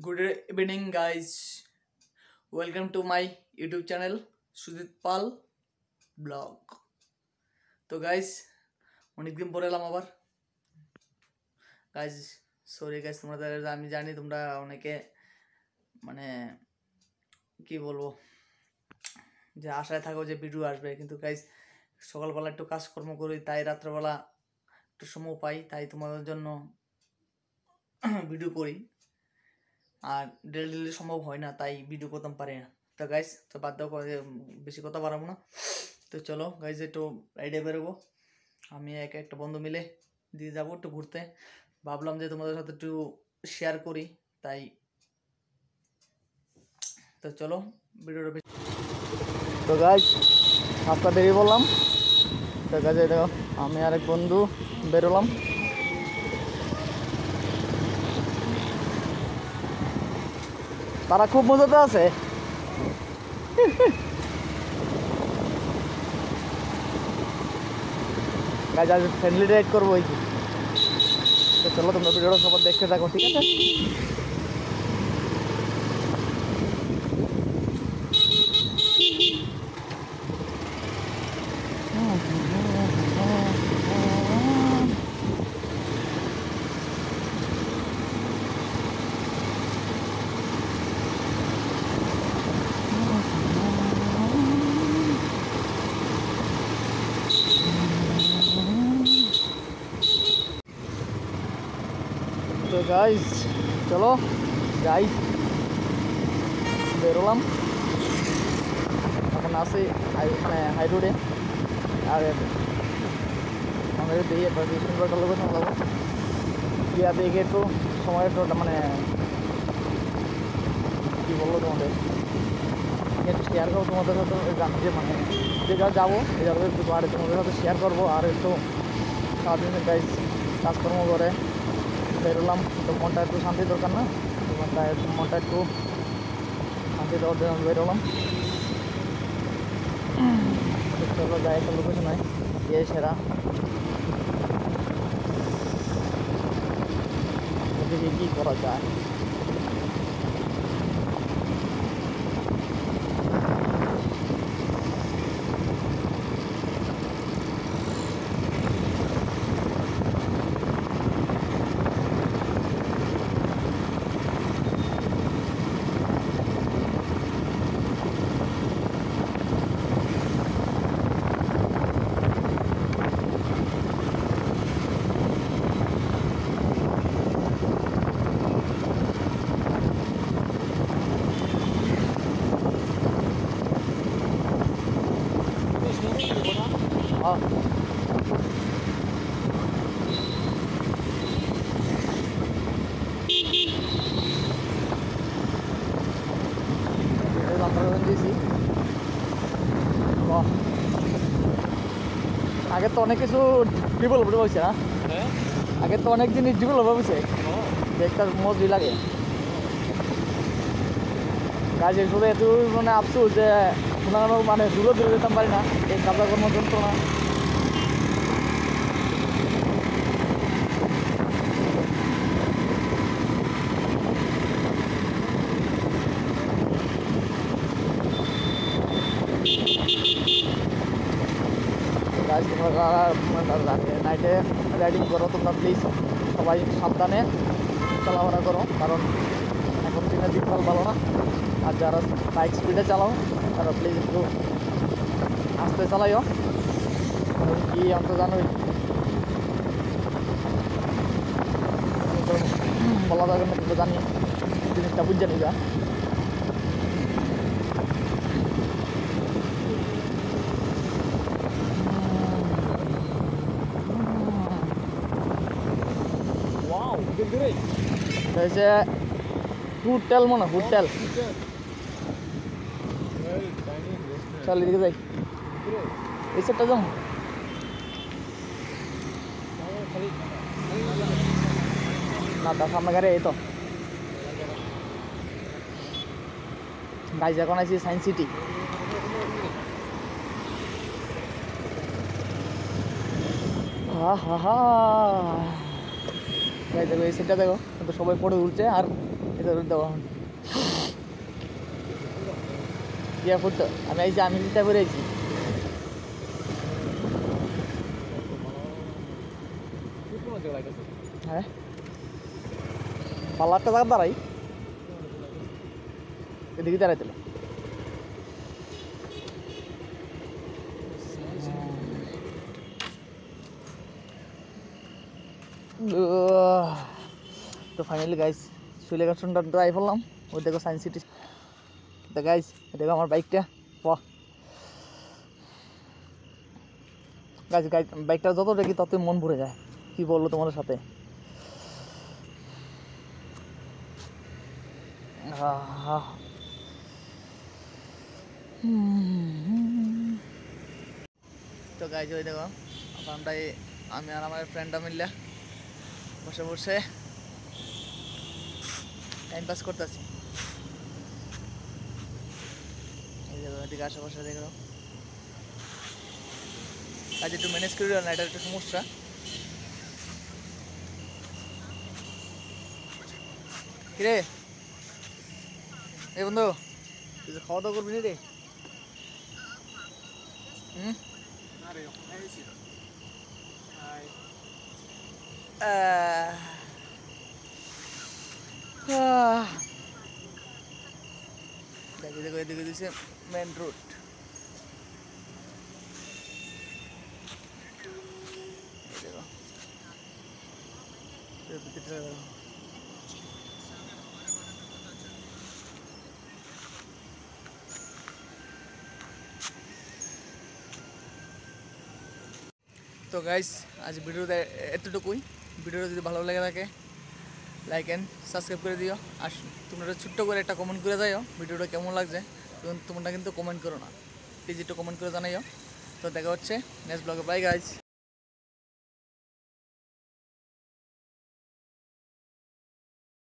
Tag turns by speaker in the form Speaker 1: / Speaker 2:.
Speaker 1: Good evening, guys. Welcome to my YouTube channel, Sudit Pal Blog. তো guys অনেকদিন পরে এলাম আবার গাইস। সরি গাইস, তোমাদের আমি জানি তোমরা অনেকে মানে কি বলবো যে আশায় থাকো যে ভিডিও আসবে, কিন্তু গাইস সকালবেলা একটু কাজকর্ম করি, তাই রাত্রেবেলা একটু সময় পাই, তাই তোমাদের জন্য ভিডিও করি। আর ডেলি সম্ভব হয় না, তাই ভিডিও করতাম পারি না। তো গাইস তো বাদ দাও, বেশি কথা বাড়াবো না। তো চলো গাইস একটু রাইডে বেরোবো। আমি একটা বন্ধু মিলে দিয়ে যাবো একটু ঘুরতে। ভাবলাম যে তোমাদের সাথে একটু শেয়ার করি, তাই তো চলো ভিডিওটা। তো গাইস রাস্তা বেরিয়ে বললাম। তো গাইস দেখো আমি আর এক বন্ধু বেরোলাম। তারা খুব মজাতে আছে। গাইস আজ ফ্রেন্ডলি রাইড করবো ওই কি। তো চলো তোমরা ভিডিওটা সবার দেখতে থাকো, ঠিক আছে? তো গাইস চলো যাই, বেরোলাম। এখন আসি মানে হাই রোডে। আর আমাদের দিয়ে সুন্দর লোকেশন যাবো গিয়া দেখে একটু সময় একটু মানে কী বলবো তোমাদের একটু শেয়ার করবো তোমাদের সাথে। জানি যে মানে যে জায়গা যাবো এই জায়গাটা একটু আর তোমাদের সাথে শেয়ার করবো। আর একটু সারাদিন গাইজ কাজকর্ম করে বেরোলাম, তো মনটা একটু শান্তি দরকার না? মনটা একটু শান্তি দেওয়ার জন্য বেরোলাম। চলো যাই, একটা লোকেশন হয় এ সেরা ওদিকে কী করা যায়। আগে তো অনেক কিছু ডেভেলপ হয়েছে না? আগে তো অনেক জিনিস ডেভেলপ হয়েছে, দেখতে মজবি লাগে। কাজে শুধু এত মানে আফসোস যে মানে দূরে দূরে যেতাম পারি না, এই কাজকর্ম যন্ত্রণা। গাছ তোমরা নাইটে রাইডিং করো তোমরা প্লিজ সবাই সাবধানে চলাফেরা করো, কারণ এখন দিনে দিনকাল ভালো না। আর যারা বাইক স্পিডে চালাও তারা প্লিজ একটু আস্তে চালাইও, কি আমি তো জানোই বলা যাবে না, কিন্তু জানি জিনিসটা বুঝে নিবা। হয়েছে হোটেল মনে হোটেল। চল এদিকে যাই, এই সেটটা যাও না, তার সামনে গাড়ি এই তো গাইজ। এখন আছি সায়েন্স সিটি। হা হা হা দেখো এই সেটটা দেখো, কিন্তু সবাই পড়ে উঠছে। আর এটা দেওয়া ইয়া ফুটতো আমি চিন্তা করে আইছি হ্যাঁ পাল্লা একটা জায়গা দাঁড়াই এদিকে দাঁড়াইছিল তো ফাইনালি গাইস সুইলেগার সুন্দর ড্রাইভ করলাম ওই দেখো সায়েন্স সিটি তো গাইস দেখো আমার বাইকটা বাহ গাইস বাইকটা যত দেখি ততই মন ভরে যায় কি বলবো তোমাদের সাথে তো গাইস ওই দেখো ওখানটাই আমি আর আমার ফ্রেন্ডটা মিললে বসে বসে টাইম পাস করতেছি এই দেখো এদিকে আশেপাশে দেখো কাজ একটু ম্যানেজ করে না এটা একটু সমস্যা কিরে এই বন্ধু তুই খাওয়া দাওয়া করবি রে দেখো এদিকে দিচ্ছে মেন রোড তো গাইস আজ ভিডিওতে এতটুকুই ভিডিওটা যদি ভালো লেগে থাকে লাইক অ্যান্ড সাবস্ক্রাইব করে দিও আর তোমরা ছোট্ট করে একটা কমেন্ট করে যাইও ভিডিওটা কেমন লাগছে তোমরা কিন্তু কমেন্ট করো না প্লিজ একটু কমেন্ট করে জানাইও তো দেখা হচ্ছে নেক্সট ব্লগে বাই গাইস